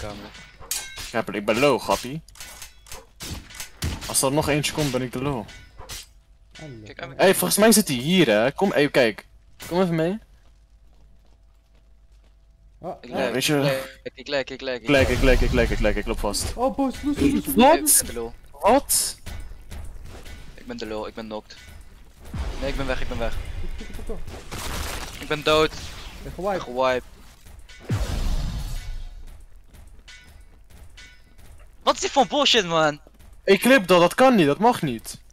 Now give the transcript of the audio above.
kamer. Ja, ik ben low, grappie. Als er nog eentje komt, ben ik de low. Kijk, Hé, volgens mij zit hij hier, hè. Kom, even kijk. Kom even mee. Oh, Ja, oh. weet je... Ik lek. Ik loop vast. Oh, boos, loes. Wat? Ik ben de lul. Wat? Ik ben de lul, ik ben knocked. Nee, ik ben weg. Ik ben dood. Ik ben gewiped. Wat is dit voor bullshit, man? Ik clip dat kan niet, dat mag niet.